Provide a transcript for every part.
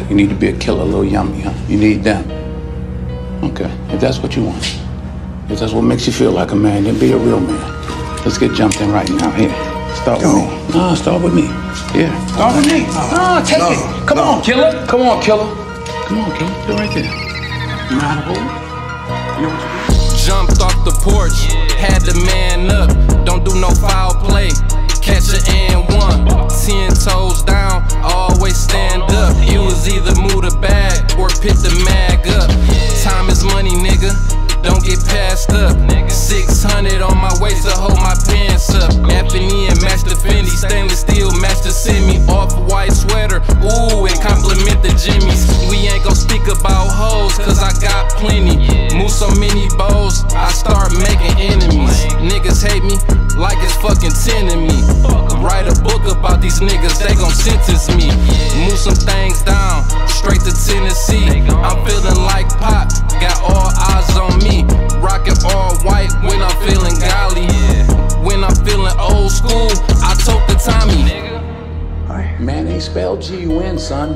You need to be a killer, a little yummy, huh? You need them. Okay, if that's what you want, if that's what makes you feel like a man, then be a real man. Let's get jumped in right now. Here, start with me. No, start with me. Yeah, start with me. No, take it. Come on, killer. Come on, killer. Come on, killer. You're right there. You know how to hold it? You know what you do? Jumped off the porch, had the man up. Don't do no foul play. Catch a and one. 10 toes down, always stand up. You was either move the bag or pick the mag up. Time is money, nigga. Don't get passed up. 600 on my waist to hold my pants up. F&E and match the Fendi, stainless steel match the semi. Off-white sweater, ooh, and compliment the Jimmys. We ain't gon' speak about hoes, cause I got plenty. Move so many bows, I start making enemies. Niggas hate me like it's fucking 10 of me. Write a book about these niggas, they gon' sentence me. Move some things down, straight to Tennessee. I'm feeling like Pop, got all eyes on me. Rockin' all white when I'm feeling golly. When I'm feeling old school, I told the Tommy. Man ain't spelled G-U-N, son.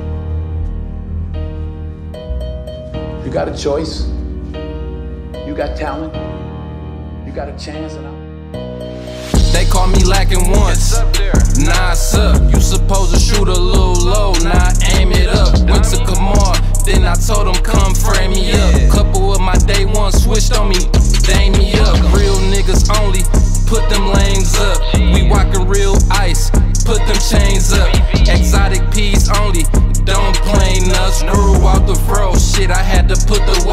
You got a choice. You got talent. You got a chance, and They call me lacking once. Nah, it's up. You supposed to shoot a little low, now aim it up. Went to Kamar, then I told him come frame me up. Couple of my day ones switched on me, dang me up. Real niggas only, put them lanes up. We walkin' real ice, put them chains up. Exotic peas only, don't play nuts. Grew out the fro, shit, I had to put the